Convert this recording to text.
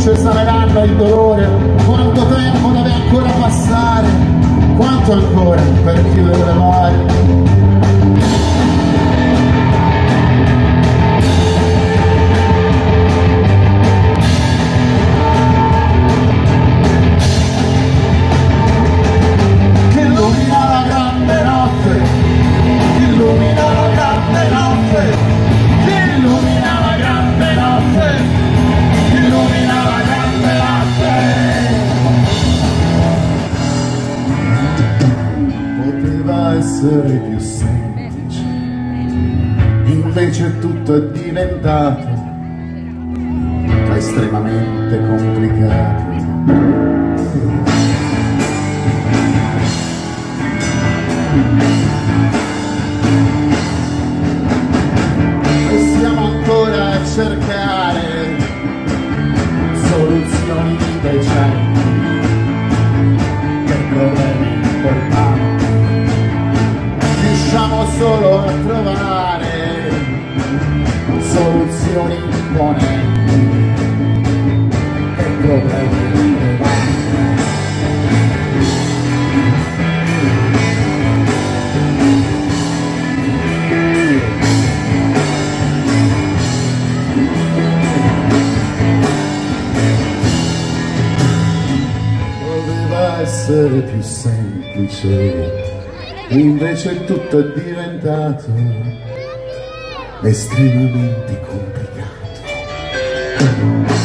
cesareranno il dolore, quanto tempo deve ancora passare, quanto ancora per chiudere le mani. Essere più semplice, invece tutto è diventato estremamente complicato. E siamo ancora a cercare soluzioni decenti per problemi importanti. Riusciamo solo a trovare soluzioni imponenti e problemi rilevanti. Doveva essere più semplice, invece tutto è diventato estremamente complicato.